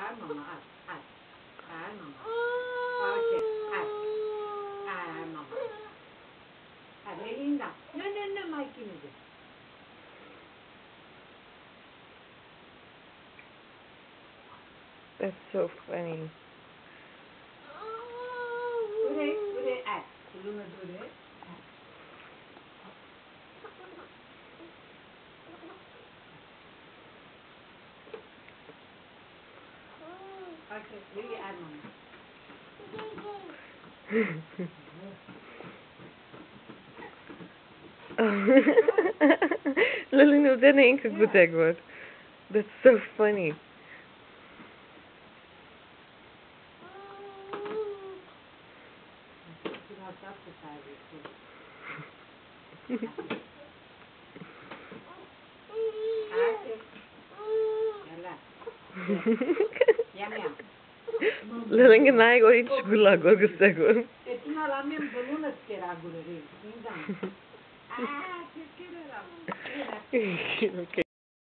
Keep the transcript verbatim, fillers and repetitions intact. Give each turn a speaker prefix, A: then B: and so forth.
A: Ah, mama, ah, ah, ah, mama. Okay, ah, ah, mama. Ah, Melinda. No, no, no, Mikey, no.
B: That's so funny.
A: Ure, ure, ah. Luna, ure. Okay, Lily, ah, mama.
B: Lily, no, dat één keer goed egg That's so funny. Lily, nga naig orin chugula gorgus egg Okay.